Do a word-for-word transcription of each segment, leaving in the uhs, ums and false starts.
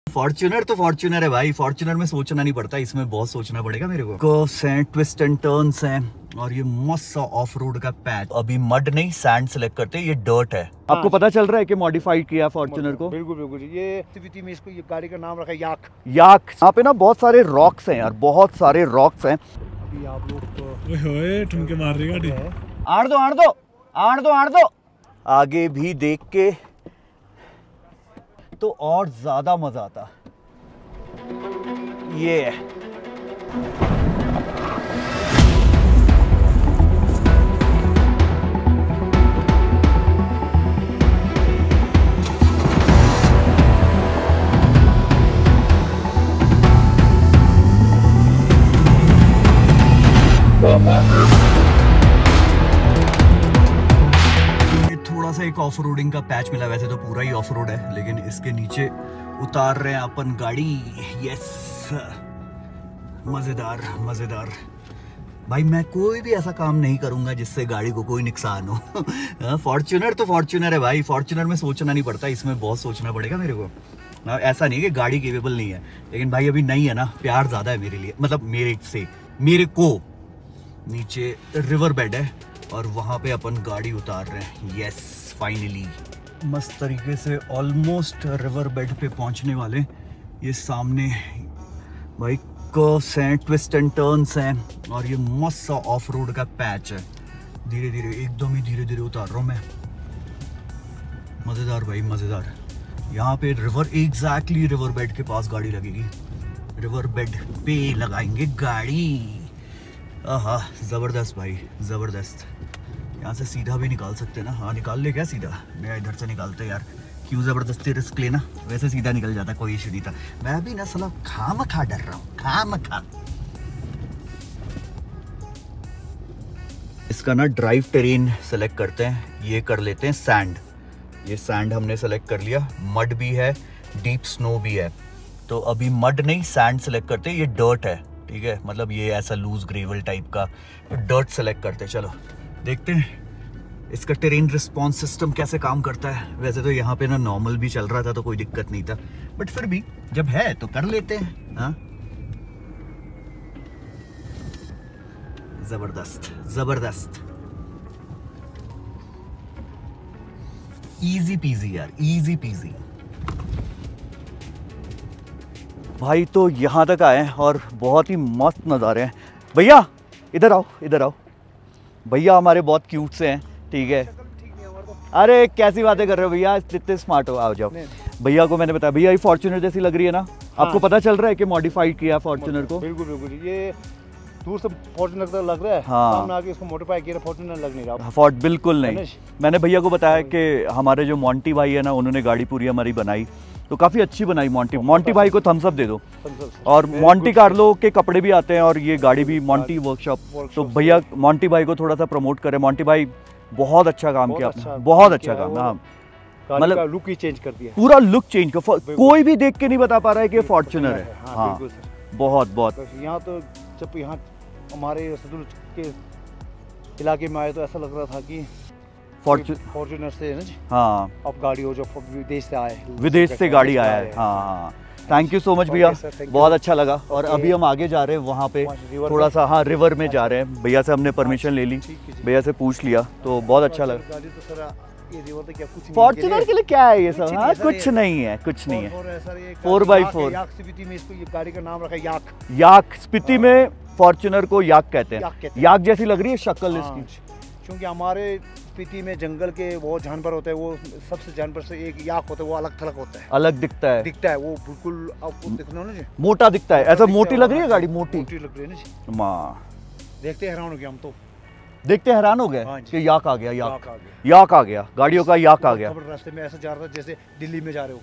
Fortuner तो Fortuner है भाई, फॉर्च्यूनर में सोचना नहीं पड़ता, इसमें बहुत सोचना पड़ेगा मेरे को। कर्व्स हैं, ट्विस्ट एंड टर्न्स हैं और ये मस्त सा ऑफ रोड का पैच। अभी मड नहीं सैंड सेलेक्ट करते, ये डर्ट है। हाँ। आपको पता चल रहा है कि मॉडिफाइड किया फॉर्च्यूनर को? बिल्कुल बिल्कुल। ये एक्टिविटी में इसको ये गाड़ी का नाम रखा है याक। याक। यहाँ पे ना बहुत सारे रॉक्स हैं यार, बहुत सारे रॉक्स हैं। अभी आप लोग ओए ठुमके मार रही गाड़ी। आड़ दो आड़ दो आड़ दो आड़ दो। आगे भी देख के तो और ज्यादा मजा आता। ये थोड़ा सा एक ऑफ रोडिंग का पैच मिला, वैसे तो पूरा ही ऑफ रोड है, लेकिन इसके नीचे उतार रहे हैं अपन गाड़ी। यस, मजेदार मजेदार भाई। मैं कोई भी ऐसा काम नहीं करूंगा जिससे गाड़ी को कोई नुकसान हो। फॉर्च्यूनर तो फॉर्च्यूनर है भाई, फॉर्च्यूनर में सोचना नहीं पड़ता, इसमें बहुत सोचना पड़ेगा मेरे को। ऐसा नहीं कि गाड़ी केपेबल नहीं है, लेकिन भाई अभी नहीं है ना, प्यार ज्यादा है मेरे लिए, मतलब मेरे से मेरे को। नीचे रिवर बेड है और वहां पे अपन गाड़ी उतार रहे हैं। यस, फाइनली मस्त तरीके से ऑलमोस्ट रिवर बेड पे पहुंचने वाले। ये सामने भाई कर्व्स हैं, ट्विस्ट एंड टर्न्स हैं और ये मस्त सा ऑफ रोड का पैच है। धीरे धीरे, एकदम ही धीरे धीरे उतार रहा हूँ मैं। मजेदार भाई मजेदार। यहाँ पे रिवर, एग्जैक्टली रिवर बेड के पास गाड़ी लगेगी। रिवर बेड पे लगाएंगे गाड़ी। आहा, जबरदस्त भाई जबरदस्त। यहाँ से सीधा भी निकाल सकते ना? हाँ निकाल ले क्या सीधा? मैं इधर से निकालते यार, क्यों जबरदस्ती रिस्क लेना, वैसे सीधा निकल जाता, कोई इशू नहीं था। मैं भी ना साला खाम खा डर रहा हूँ, खाम खा। इसका ना ड्राइव टेरेन सेलेक्ट करते हैं, ये कर लेते हैं सैंड। ये सैंड हमने सेलेक्ट कर लिया। मड भी है, डीप स्नो भी है, तो अभी मड नहीं सैंड सेलेक्ट करते, ये डर्ट है, ठीक है, मतलब ये ऐसा लूज ग्रेवल टाइप का, तो डर्ट सेलेक्ट करते हैं। चलो देखते हैं इसका टेरेन रिस्पॉन्स सिस्टम कैसे काम करता है। वैसे तो यहाँ पे ना नॉर्मल भी चल रहा था तो कोई दिक्कत नहीं था, बट फिर भी जब है तो कर लेते हैं। हाँ, जबरदस्त जबरदस्त, इजी पीजी यार, इजी पीजी भाई। तो यहाँ तक आए और बहुत ही मस्त नज़ारे हैं। भैया इधर आओ, इधर आओ। भैया हमारे बहुत क्यूट से हैं, ठीक है। अरे कैसी बातें कर रहे हो भैया, इतने स्मार्ट हो, आओ जाओ। भैया को मैंने बताया, भैया ये फॉर्च्यूनर जैसी लग रही है ना? हाँ। आपको पता चल रहा है कि मॉडिफाइड किया फॉर्च्यूनर को? बिल्कुल बिल्कुल। ये दूर से फॉर्च्यूनर तो लग रहा है, हाँ, सामने आके इसको मॉडिफाई किया, फॉर्च्यूनर लग नहीं रहा। फॉर्ट बिल्कुल नहीं। मैंने भैया को बताया कि हमारे जो मोंटी भाई है ना, उन्होंने गाड़ी पूरी हमारी बनाई, तो काफी अच्छी बनाई। मोंटी मोंटी भाई को थम्स अप दे दो। और मोंटी कार्लो के कपड़े भी आते हैं और ये गाड़ी भी मोंटी वर्कशॉप, तो भैया मोंटी भाई को थोड़ा सा प्रमोट करें। मोंटी भाई बहुत अच्छा काम किया आपने, बहुत अच्छा काम। हाँ, मतलब लुक ही चेंज कर दिया, पूरा लुक चेंज कर। कोई भी देख के नहीं बता पा रहा है कि फॉर्च्यूनर है। हाँ, बहुत बहुत। यहाँ तो जब यहाँ हमारे सदुल के इलाके में आए तो ऐसा लग रहा था कि फॉर्च्यूनर से ना जी, हाँ, अब गाड़ी हो जो विदेश से आए, विदेश से गाड़ी आया है। हाँ, थैंक यू सो मच भैया, बहुत अच्छा लगा। और अभी हम आगे जा रहे हैं वहाँ पे थोड़ा सा, हाँ रिवर में जा रहे हैं। भैया से हमने परमिशन ले ली, भैया से पूछ लिया, तो बहुत अच्छा लगा। फॉर्च्यूनर के लिए क्या है ये सब? हाँ, कुछ नहीं है, कुछ नहीं है। फोर बाई फोर गाड़ी का नाम रखा है याक। याक, स्पीति में फॉर्च्यूनर को याक कहते हैं। याक जैसी लग रही है शक्ल इसकी, क्योंकि हमारे स्पीति में जंगल के वो जानवर होते हैं, वो सबसे जानवर से एक याक होता है, वो अलग थलग होता है, अलग दिखता है, दिखता है वो बिल्कुल आपको दिखना ना जी, मोटा दिखता है। ऐसा मोटी लग रही है गाड़ी, मोटी मोटी लग रही है ना जी। माँ देखते हैरान हो गए हम तो, देखते हैरान हो गए कि याक आ गया, याक याक आ गया, याक आ गया, गाड़ियों का याक आ गया। रास्ते में ऐसा जा रहा था जैसे दिल्ली में जा रहे हो।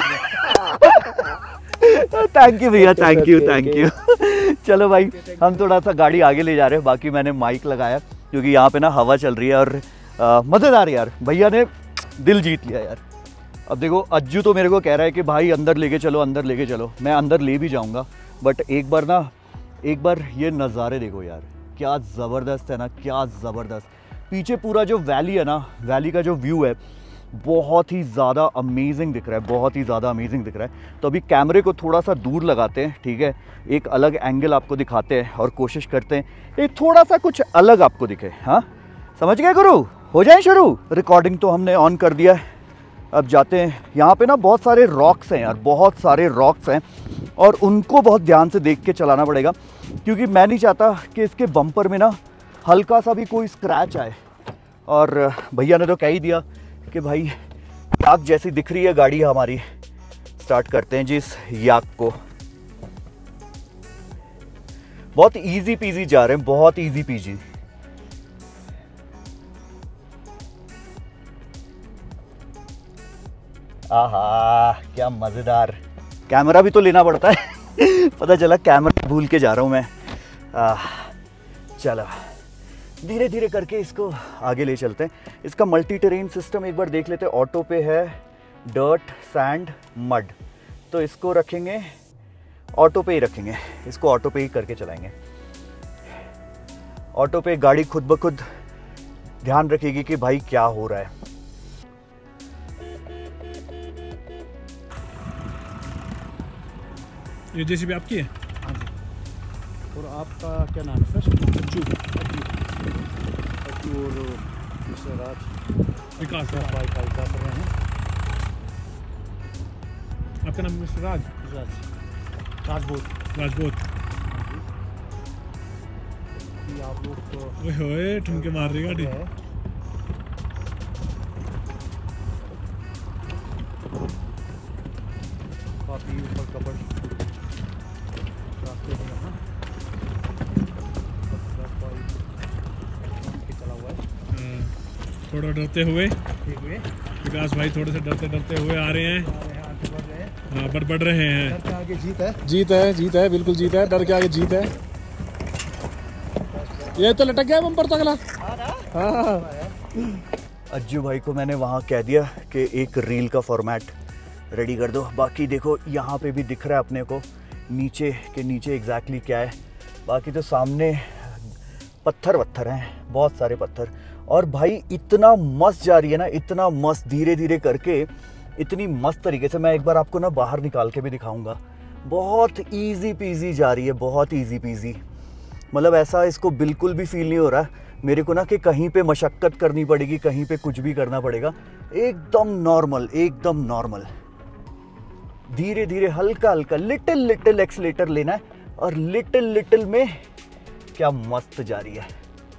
थैंक यू भैया, थैंक यू थैंक यू। चलो भाई, हम थोड़ा सा गाड़ी आगे ले जा रहे हैं। बाकी मैंने माइक लगाया क्योंकि यहाँ पे ना हवा चल रही है और मजेदार यार, भैया ने दिल जीत लिया यार। अब देखो अज्जू तो मेरे को कह रहा है कि भाई अंदर लेके चलो, अंदर लेके चलो। मैं अंदर ले भी जाऊंगा, बट एक बार ना, एक बार ये नज़ारे देखो यार, क्या ज़बरदस्त है ना, क्या ज़बरदस्त। पीछे पूरा जो वैली है ना, वैली का जो व्यू है बहुत ही ज़्यादा अमेजिंग दिख रहा है, बहुत ही ज़्यादा अमेजिंग दिख रहा है। तो अभी कैमरे को थोड़ा सा दूर लगाते हैं, ठीक है, एक अलग एंगल आपको दिखाते हैं और कोशिश करते हैं एक थोड़ा सा कुछ अलग आपको दिखे। हाँ समझ गए गुरु? हो जाए शुरू। रिकॉर्डिंग तो हमने ऑन कर दिया है, अब जाते हैं। यहाँ पे ना बहुत सारे रॉक्स हैं यार, बहुत सारे रॉक्स हैं और उनको बहुत ध्यान से देख के चलाना पड़ेगा, क्योंकि मैं नहीं चाहता कि इसके बम्पर में ना हल्का सा भी कोई स्क्रैच आए। और भैया ने तो कह ही दिया कि भाई याक जैसी दिख रही है गाड़ी हमारी। स्टार्ट करते हैं जी इस याक को। बहुत इजी पीजी जा रहे हैं, बहुत इजी पीजी। आहा क्या मजेदार। कैमरा भी तो लेना पड़ता है पता चला कैमरा भूल के जा रहा हूं मैं। आह चलो धीरे धीरे करके इसको आगे ले चलते हैं। इसका मल्टी टेरेन सिस्टम एक बार देख लेते हैं। ऑटो पे है डर्ट, सैंड, मड, तो इसको रखेंगे ऑटो पे ही रखेंगे, इसको ऑटो पे ही करके चलाएंगे। ऑटो पे गाड़ी खुद ब खुद ध्यान रखेगी कि भाई क्या हो रहा है। ये जेसीबी आपकी है? हाँ जी। और आपका क्या नाम है सर? अज्जू। अज्जू और मिस्टर राज विकास भाई का क्या कर रहे हैं? आपका नाम मिस्टर राज? राज राजपूत। राजपूत। आप लोग तो ओए होए ठुमके मार रही गाड़ी। काफी ऊपर कपड़ थोड़ा डरते हुए विकास भाई थोड़े से डरते डरते हुए आ रहे हैं। हाँ बढ़ बढ़ रहे हैं। आगे जीत है, जीत है, जीत है, बिल्कुल जीत है। डर के आगे जीत है। ये तो लटक गया बम्पर तक। हाँ अज्जू भाई को मैंने वहाँ कह दिया कि एक रील का फॉर्मेट रेडी कर दो। बाकी देखो यहाँ पे भी दिख रहा है अपने को नीचे के नीचे एग्जैक्टली क्या है। बाकी तो सामने पत्थर वत्थर हैं, बहुत सारे पत्थर। और भाई इतना मस्त जा रही है ना, इतना मस्त धीरे धीरे करके, इतनी मस्त तरीके से। मैं एक बार आपको ना बाहर निकाल के भी दिखाऊंगा। बहुत इजी पीजी जा रही है, बहुत इजी पीजी। मतलब ऐसा इसको बिल्कुल भी फील नहीं हो रहा मेरे को ना कि कहीं पे मशक्कत करनी पड़ेगी, कहीं पे कुछ भी करना पड़ेगा। एकदम नॉर्मल, एकदम नॉर्मल। धीरे धीरे हल्का हल्का लिटिल लिटिल एक्सीलेटर लेना है और लिटिल लिटिल में क्या मस्त जा रही है।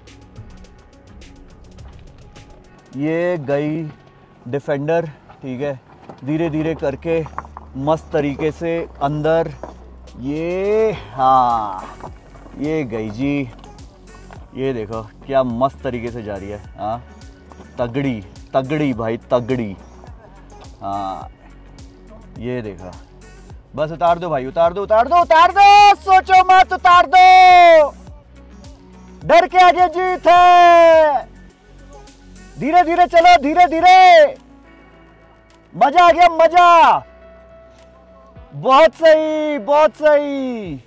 ये गई डिफेंडर, ठीक है, धीरे धीरे करके मस्त तरीके से अंदर। ये हाँ ये गई जी, ये देखो क्या मस्त तरीके से जा रही है। हाँ तगड़ी तगड़ी भाई तगड़ी। हाँ ये देखा, बस उतार दो भाई, उतार दो उतार दो उतार दो, सोचो मत, उतार दो। डर के आगे जीत है। धीरे धीरे चलो, धीरे धीरे। मजा आ गया, मजा। बहुत सही, बहुत सही।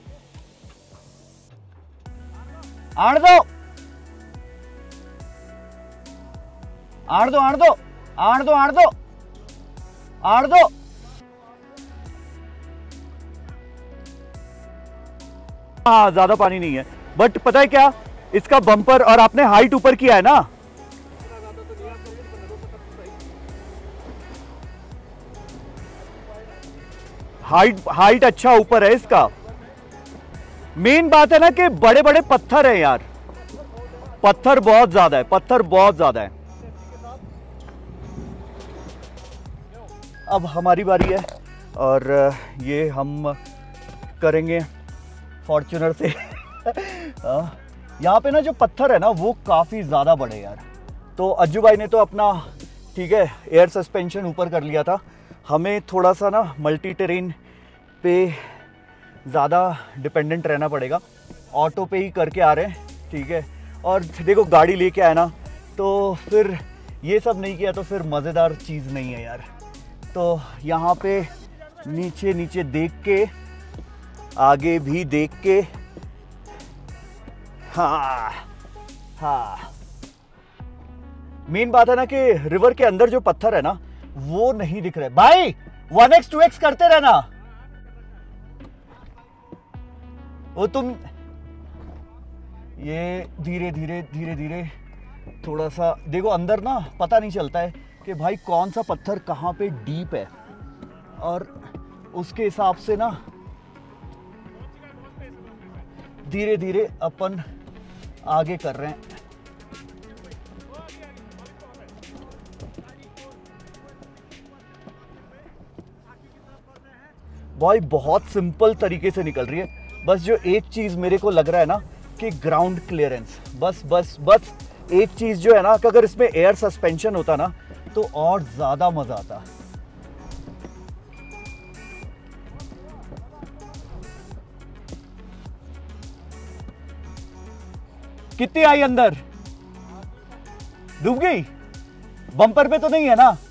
आड़ दो आड़ दो आड़ दो आड़ दो आड़ दो आड़ दो। हाँ ज्यादा पानी नहीं है, बट पता है क्या, इसका बम्पर और आपने हाइट ऊपर किया है ना, हाइट हाइट अच्छा ऊपर है इसका। मेन बात है ना कि बड़े बड़े पत्थर हैं यार, पत्थर बहुत ज्यादा है, पत्थर बहुत ज्यादा है। अब हमारी बारी है और ये हम करेंगे फॉर्च्यूनर से। यहाँ पे ना जो पत्थर है ना वो काफ़ी ज़्यादा बड़े यार। तो अज्जू भाई ने तो अपना ठीक है एयर सस्पेंशन ऊपर कर लिया था, हमें थोड़ा सा ना मल्टी टेरेन पे ज़्यादा डिपेंडेंट रहना पड़ेगा। ऑटो पे ही करके आ रहे हैं, ठीक है। और देखो गाड़ी लेके आया ना, तो फिर ये सब नहीं किया तो फिर मज़ेदार चीज़ नहीं है यार। तो यहाँ पे नीचे नीचे देख के, आगे भी देख के, हाँ हाँ मेन बात है ना कि रिवर के अंदर जो पत्थर है ना वो नहीं दिख रहे। भाई वन एक्स टू एक्स करते रहना। वो तुम ये धीरे धीरे धीरे धीरे थोड़ा सा देखो अंदर ना, पता नहीं चलता है कि भाई कौन सा पत्थर कहाँ पे डीप है, और उसके हिसाब से ना धीरे धीरे अपन आगे कर रहे हैं। भाई बहुत सिंपल तरीके से निकल रही है। बस जो एक चीज मेरे को लग रहा है ना कि ग्राउंड क्लियरेंस, बस बस बस एक चीज जो है ना कि अगर इसमें एयर सस्पेंशन होता ना तो और ज्यादा मजा आता। कितनी आई अंदर? डूब गई? बम्पर पे तो नहीं है ना?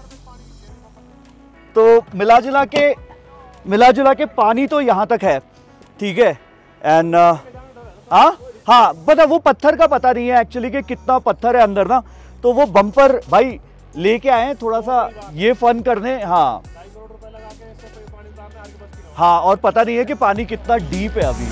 तो मिला जुला के मिला जुला के पानी तो यहां तक है, ठीक है। एंड हाँ हाँ पता वो पत्थर का पता नहीं है एक्चुअली कि कितना पत्थर है अंदर ना, तो वो बम्पर भाई लेके आए थोड़ा सा ये फन करने। हाँ हाँ और पता नहीं है कि पानी कितना डीप है अभी।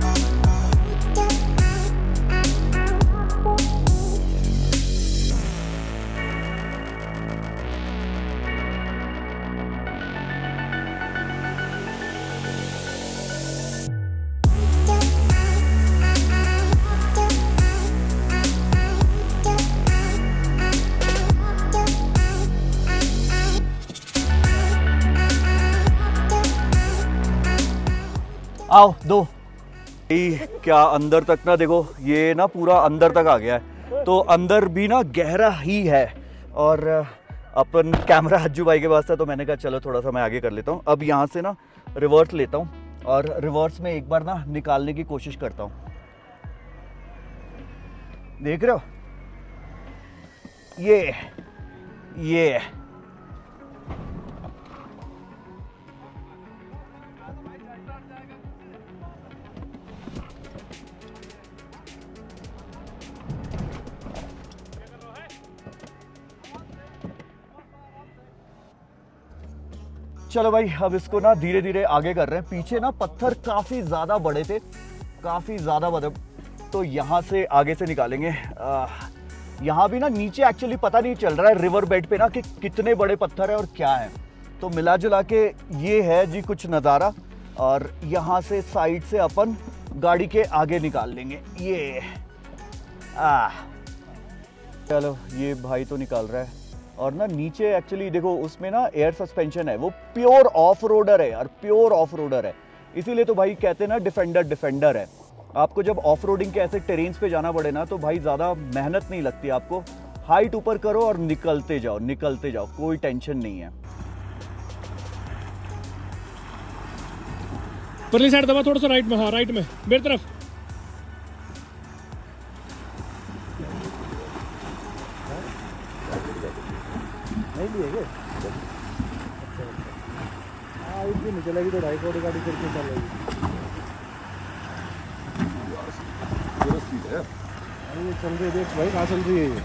आओ दो। क्या अंदर तक ना देखो, ये ना पूरा अंदर तक आ गया है, तो अंदर भी ना गहरा ही है। और अपन कैमरा हज्जू भाई के पास था तो मैंने कहा चलो थोड़ा सा मैं आगे कर लेता हूँ। अब यहाँ से ना रिवर्स लेता हूँ और रिवर्स में एक बार ना निकालने की कोशिश करता हूँ। देख रहे हो ये ये चलो भाई अब इसको ना धीरे धीरे आगे कर रहे हैं। पीछे ना पत्थर काफी ज्यादा बड़े थे, काफी ज्यादा बड़े, तो यहाँ से आगे से निकालेंगे। यहाँ भी ना नीचे एक्चुअली पता नहीं चल रहा है रिवर बेड पे ना कि कितने बड़े पत्थर है और क्या है। तो मिला जुला के ये है जी कुछ नज़ारा। और यहाँ से साइड से अपन गाड़ी के आगे निकाल लेंगे। ये आ चलो ये भाई तो निकाल रहा है। और ना नीचे एक्चुअली देखो उसमें ना एयर सस्पेंशन है, वो प्योर ऑफ रोडर है यार, प्योर ऑफ रोडर है। इसीलिए तो भाई कहते हैं ना डिफेंडर डिफेंडर है। आपको जब ऑफ रोडिंग के ऐसे टेरेन्स पे जाना पड़े ना तो भाई ज़्यादा मेहनत नहीं लगती आपको। हाइट ऊपर करो और निकलते जाओ निकलते जाओ, कोई टेंशन नहीं है। परली साइड दबा थोड़ा सा राइट में। हाँ राइट में मेरी तरफ। नहीं लिए क्या? हाँ इतनी नहीं चलेगी तो ढाई सौ गाड़ी करके चलेगी। ये चल रही है, देख भाई कहाँ चल रही है ये।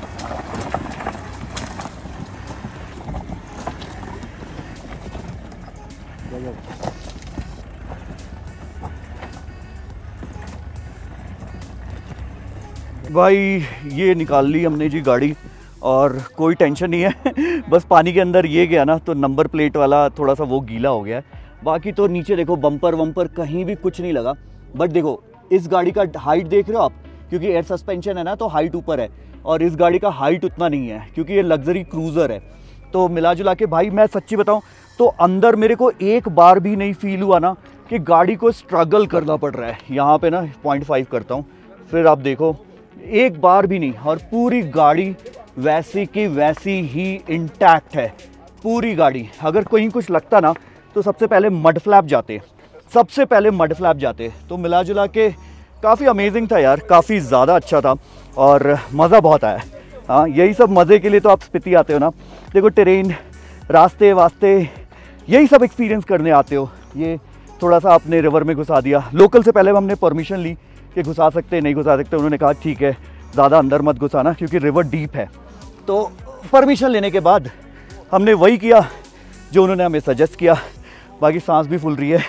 भाई ये निकाल ली हमने जी गाड़ी और कोई टेंशन नहीं है। बस पानी के अंदर ये गया ना तो नंबर प्लेट वाला थोड़ा सा वो गीला हो गया है। बाकी तो नीचे देखो बम्पर वम्पर कहीं भी कुछ नहीं लगा। बट देखो इस गाड़ी का हाइट देख रहे हो आप, क्योंकि एयर सस्पेंशन है ना तो हाइट ऊपर है, और इस गाड़ी का हाइट उतना नहीं है क्योंकि ये लग्जरी क्रूज़र है। तो मिला जुला के भाई मैं सच्ची बताऊँ तो अंदर मेरे को एक बार भी नहीं फील हुआ ना कि गाड़ी को स्ट्रगल करना पड़ रहा है। यहाँ पे ना पॉइंट फाइव करता हूँ, फिर आप देखो एक बार भी नहीं। और पूरी गाड़ी वैसी की वैसी ही इंटैक्ट है पूरी गाड़ी। अगर कहीं कुछ लगता ना तो सबसे पहले मड फ्लैप जाते सबसे पहले मड फ्लैप जाते तो मिला जुला के काफ़ी अमेजिंग था यार, काफ़ी ज़्यादा अच्छा था और मज़ा बहुत आया। हाँ यही सब मज़े के लिए तो आप स्पीति आते हो ना। देखो टेरेन, रास्ते वास्ते, यही सब एक्सपीरियंस करने आते हो। ये थोड़ा सा आपने रिवर में घुसा दिया। लोकल से पहले हमने परमिशन ली कि घुसा सकते नहीं घुसा सकते, उन्होंने कहा ठीक है ज़्यादा अंदर मत घुसाना क्योंकि रिवर डीप है। तो परमिशन लेने के बाद हमने वही किया जो उन्होंने हमें सजेस्ट किया। बाकी सांस भी फूल रही है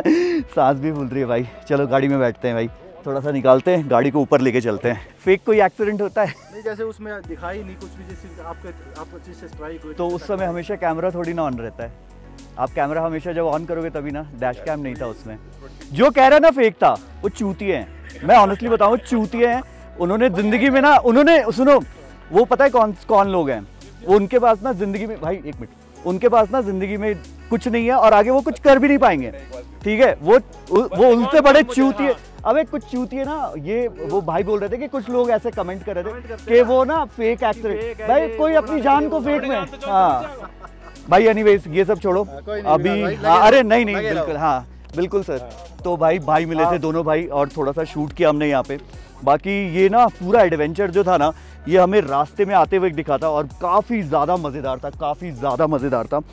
सांस भी फूल रही है भाई। चलो गाड़ी में बैठते हैं भाई, थोड़ा सा निकालते हैं, गाड़ी को ऊपर लेके चलते हैं। फेक कोई एक्सीडेंट होता है नहीं, जैसे उसमें दिखाई नहीं कुछ भी, जैसे आपके आपको चीज़ से स्ट्राइक हुई तो उस समय हमेशा कैमरा थोड़ी ना ऑन रहता है। आप कैमरा हमेशा जब ऑन करोगे तभी ना, डैश कैम नहीं था उसमें। जो कह रहा है ना फेक था, वो चूतिए हैं। मैं ऑनेस्टली बताऊँ, चूतिए हैं। उन्होंने ज़िंदगी में ना, उन्होंने सुनो, वो पता है कौन कौन लोग हैं वो, उनके पास ना ज़िंदगी में भाई एक मिनट, उनके पास ना ज़िंदगी में कुछ नहीं है और आगे वो कुछ कर भी नहीं पाएंगे, ठीक है। वो वो उनसे बड़े चूतिए। अबे कुछ चूतिए ना, ये वो भाई बोल रहे थे कि कुछ लोग ऐसे कमेंट कर रहे थे कि वो ना फेक एक्सीडेंट। भाई कोई अपनी जान को फेक में, हाँ भाई एनीवेज ये सब छोड़ो अभी। हाँ अरे नहीं नहीं बिल्कुल, हाँ बिल्कुल सर। तो भाई भाई मिले थे दोनों भाई और थोड़ा सा शूट किया हमने यहाँ पे। बाकी ये ना पूरा एडवेंचर जो था ना, ये हमें रास्ते में आते हुए दिखा था और काफ़ी ज़्यादा मज़ेदार था, काफ़ी ज़्यादा मज़ेदार था।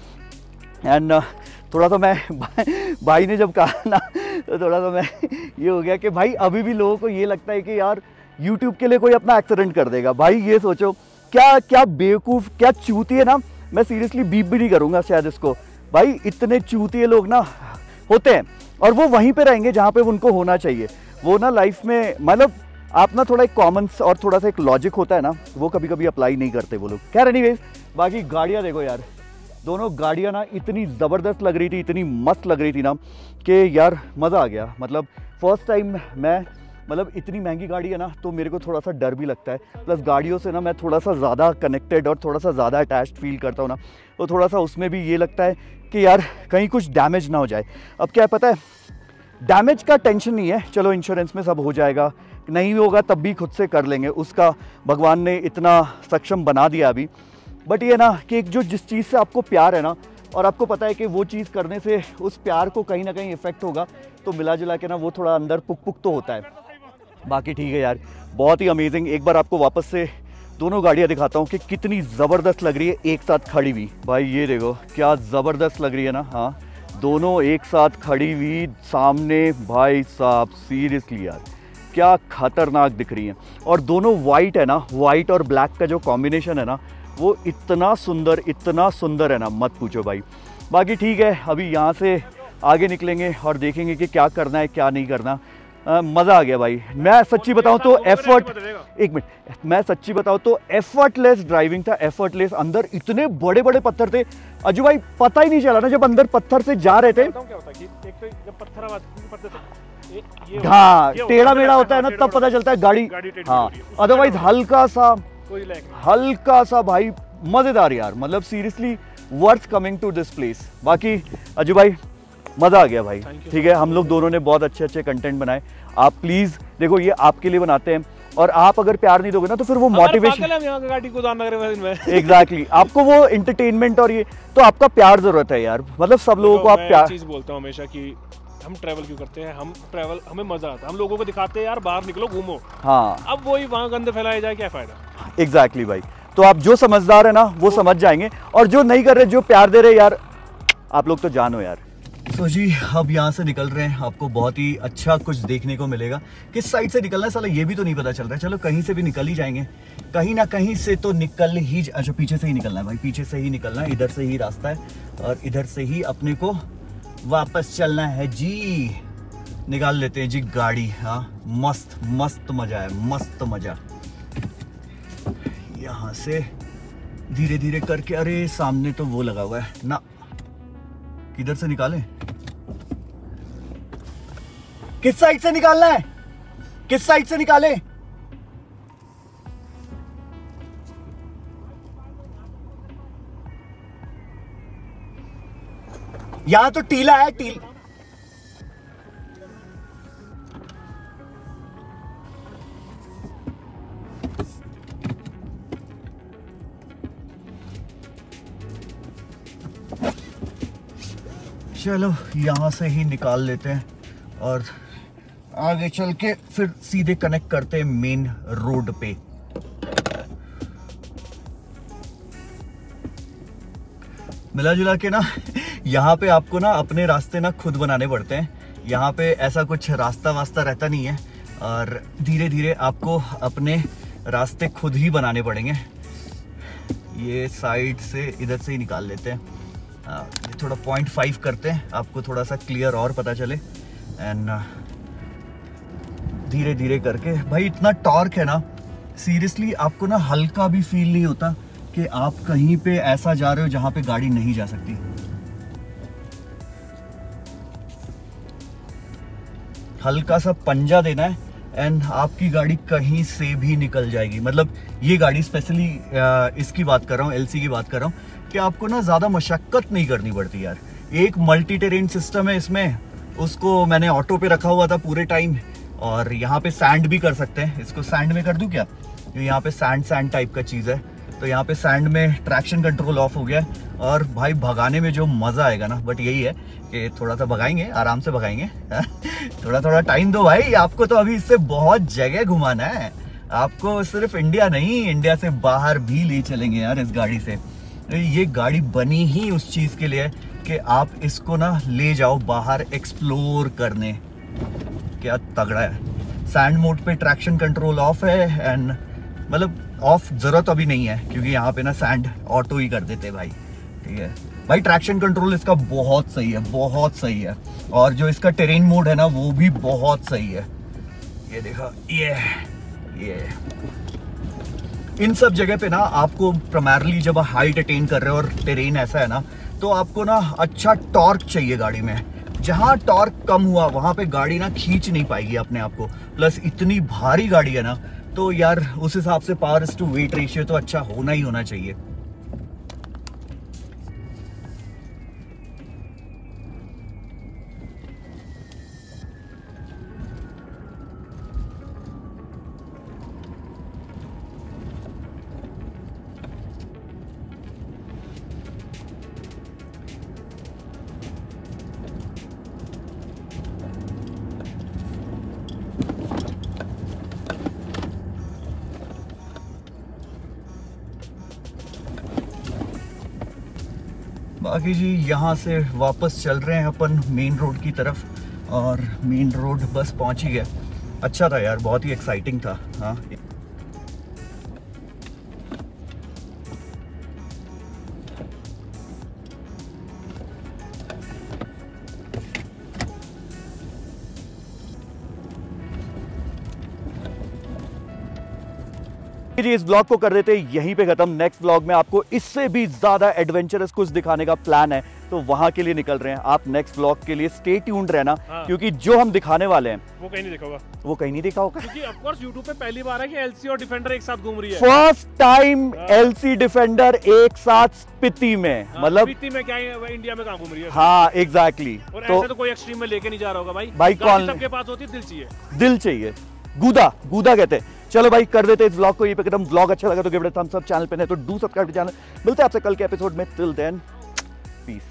एंड थोड़ा सा मैं भाई ने जब कहा ना तो थोड़ा सा मैं ये हो गया कि भाई अभी भी लोगों को ये लगता है कि यार यूट्यूब के लिए कोई अपना एक्सीडेंट कर देगा। भाई ये सोचो क्या क्या बेवकूफ़, क्या चूतिए ना, मैं सीरियसली बीप भी नहीं करूँगा शायद इसको। भाई इतने चूतिए लोग ना होते हैं और वो वहीं पे रहेंगे जहाँ पे उनको होना चाहिए। वो ना लाइफ में मतलब आप ना थोड़ा एक कॉमन और थोड़ा सा एक लॉजिक होता है ना, वो कभी कभी अप्लाई नहीं करते वो लोग। खैर एनीवेज, बाकी गाड़ियाँ देखो यार, दोनों गाड़ियाँ ना इतनी ज़बरदस्त लग रही थी, इतनी मस्त लग रही थी ना कि यार मज़ा आ गया। मतलब फ़र्स्ट टाइम मैं, मतलब इतनी महंगी गाड़ी है ना तो मेरे को थोड़ा सा डर भी लगता है। प्लस गाड़ियों से ना मैं थोड़ा सा ज़्यादा कनेक्टेड और थोड़ा सा ज़्यादा अटैच्ड फील करता हूँ ना, तो थोड़ा सा उसमें भी ये लगता है कि यार कहीं कुछ डैमेज ना हो जाए। अब क्या है पता है, डैमेज का टेंशन नहीं है, चलो इंश्योरेंस में सब हो जाएगा, नहीं होगा तब भी खुद से कर लेंगे, उसका भगवान ने इतना सक्षम बना दिया अभी। बट ये ना कि एक जो जिस चीज़ से आपको प्यार है ना और आपको पता है कि वो चीज़ करने से उस प्यार को कहीं ना कहीं इफेक्ट होगा, तो मिला जुला के ना वो थोड़ा अंदर पुक पुक तो होता है। बाकी ठीक है यार, बहुत ही अमेजिंग। एक बार आपको वापस से दोनों गाड़ियाँ दिखाता हूँ कि कितनी ज़बरदस्त लग रही है एक साथ खड़ी हुई। भाई ये देखो क्या ज़बरदस्त लग रही है ना, हाँ दोनों एक साथ खड़ी हुई सामने। भाई साहब सीरियसली यार क्या खतरनाक दिख रही हैं। और दोनों वाइट है ना, वाइट और ब्लैक का जो कॉम्बिनेशन है ना वो इतना सुंदर, इतना सुंदर है ना, मत पूछो भाई। बाकी ठीक है, अभी यहाँ से आगे निकलेंगे और देखेंगे कि क्या करना है क्या नहीं करना। मज़ा आ गया भाई। मैं सच्ची बताऊँ तो एफर्ट, एक मिनट, मैं सच्ची बताऊँ तो एफर्टलेस ड्राइविंग था, एफर्टलेस। अंदर इतने बड़े बड़े पत्थर थे अजू भाई, पता ही नहीं चला ना जब अंदर पत्थर से जा रहे थे। हाँ टेढ़ा मेढ़ा होता है ना तब पता चलता है गाड़ी, हाँ अदरवाइज हल्का सा हल्का सा भाई मज़ेदार यार। मतलब seriously worth coming to this place. बाकी अजू भाई मज़ा आ गया भाई, ठीक है। हम लोग दोनों ने बहुत अच्छे अच्छे कंटेंट बनाए। आप प्लीज़ देखो, ये आपके लिए बनाते हैं और आप अगर प्यार नहीं दोगे ना तो फिर वो मोटिवेशन, एग्जैक्टली आपको वो एंटरटेनमेंट और ये तो आपका प्यार जरूरत है यार। मतलब सब लोगों को आप प्यार, चीज बोलता हूँ हमेशा कि हम ट्रैवल क्यों करते हैं, हम ट्रैवल हमें मजा आता है, हम लोगों को दिखाते हैं यार बाहर निकलो घूमो। हाँ अब वही वहाँ गंद फैलाया जाए क्या फायदा। एग्जैक्टली भाई, तो आप जो समझदार है ना वो समझ जाएंगे और जो नहीं कर रहे, जो प्यार दे रहे यार, आप लोग तो जानो यार। तो जी अब यहाँ से निकल रहे हैं, आपको बहुत ही अच्छा कुछ देखने को मिलेगा। किस साइड से निकलना है साला ये भी तो नहीं पता चल रहा है। चलो कहीं से भी निकल ही जाएंगे, कहीं ना कहीं से तो निकल ही। अच्छा पीछे से ही निकलना है भाई, पीछे से ही निकलना है, इधर से ही रास्ता है और इधर से ही अपने को वापस चलना है जी। निकाल लेते हैं जी गाड़ी। हाँ मस्त मस्त मजा है, मस्त मजा। यहाँ से धीरे धीरे करके, अरे सामने तो वो लगा हुआ है ना, किधर से निकालें, किस साइड से निकालना है, किस साइड से निकालें। यहां तो टीला है, टील चलो यहाँ से ही निकाल लेते हैं और आगे चल के फिर सीधे कनेक्ट करते हैं मेन रोड पे। मिला जुला के ना यहाँ पे आपको ना अपने रास्ते ना खुद बनाने पड़ते हैं। यहाँ पे ऐसा कुछ रास्ता वास्ता रहता नहीं है और धीरे धीरे आपको अपने रास्ते खुद ही बनाने पड़ेंगे। ये साइड से इधर से ही निकाल लेते हैं। आ, ये थोड़ा पॉइंट फाइव करते हैं, आपको थोड़ा सा क्लियर और पता चले। एंड धीरे धीरे करके भाई इतना टॉर्क है ना, सीरियसली आपको ना हल्का भी फील नहीं होता कि आप कहीं पे ऐसा जा रहे हो जहाँ पे गाड़ी नहीं जा सकती। हल्का सा पंजा देना है एंड आपकी गाड़ी कहीं से भी निकल जाएगी। मतलब ये गाड़ी स्पेशली इसकी बात कर रहा हूँ, एलसी की बात कर रहा हूँ कि आपको ना ज़्यादा मशक्क़त नहीं करनी पड़ती यार। एक मल्टी टेरेन सिस्टम है इसमें, उसको मैंने ऑटो पे रखा हुआ था पूरे टाइम, और यहाँ पे सैंड भी कर सकते हैं। इसको सैंड में कर दूँ क्या? यहाँ पे सैंड सैंड टाइप का चीज़ है, तो यहाँ पे सैंड में ट्रैक्शन कंट्रोल ऑफ हो गया और भाई भगाने में जो मज़ा आएगा ना, बट यही है कि थोड़ा सा भगाएंगे, आराम से भगाएंगे थोड़ा थोड़ा टाइम दो भाई, आपको तो अभी इससे बहुत जगह घुमाना है। आपको सिर्फ इंडिया नहीं, इंडिया से बाहर भी ले चलेंगे यार इस गाड़ी से। ये गाड़ी बनी ही उस चीज़ के लिए कि आप इसको ना ले जाओ बाहर एक्सप्लोर करने। क्या तगड़ा है। सैंड मोड पे ट्रैक्शन कंट्रोल ऑफ है एंड मतलब ऑफ ज़रूरत अभी नहीं है क्योंकि यहाँ पे ना सैंड ऑटो ही कर देते भाई, ठीक है भाई। ट्रैक्शन कंट्रोल इसका बहुत सही है, बहुत सही है। और जो इसका टेरेन मोड है ना वो भी बहुत सही है। ये देखो, ये ये इन सब जगह पे ना आपको प्राइमरली जब हाइट अटेन कर रहे हो और टेरेन ऐसा है ना, तो आपको ना अच्छा टॉर्क चाहिए गाड़ी में। जहाँ टॉर्क कम हुआ वहाँ पे गाड़ी ना खींच नहीं पाएगी अपने आप को। प्लस इतनी भारी गाड़ी है ना, तो यार उस हिसाब से पावर टू वेट रेशियो तो अच्छा होना ही होना चाहिए। बाकी जी यहाँ से वापस चल रहे हैं अपन मेन रोड की तरफ, और मेन रोड बस पहुँच ही गया। अच्छा था यार, बहुत ही एक्साइटिंग था। हाँ जी, इस ब्लॉग को कर देते यहीं पे खत्म। नेक्स्ट ब्लॉग में आपको इससे भी ज्यादा एडवेंचरस कुछ दिखाने का प्लान है, तो वहां के लिए निकल रहे हैं। आप नेक्स्ट ब्लॉग के लिए स्टे ट्यून्ड रहना। हाँ। क्योंकि जो हम दिखाने वाले हैं वो कहीं नहीं देखा होगा, वो कहीं नहीं देखा होगा क्योंकि ऑफ कोर्स यूट्यूब पे पहली बार है कि एलसी और डिफेंडर एक साथ घूम रही है। फर्स्ट टाइम एलसी डिफेंडर एक साथ स्पीति में। हाँ, मतलब स्पीति में क्या है, इंडिया में कहां घूम रही है। हाँ एग्जैक्टली। और तो, ऐसे तो कोई एक्सट्रीम में लेके नहीं जा रहा होगा भाई। भाई कौन सबके पास होती है, दिल चाहिए, दिल चाहिए, गूदा गूदा कहते हैं। चलो भाई कर देते इस व्लॉग को यहीं पे खत्म। व्लॉग अच्छा लगा तो give it a thumbs up, channel पे नहीं तो डू सब्सक्राइब टू चैनल। मिलते हैं आपसे कल के एपिसोड में। Till then piece.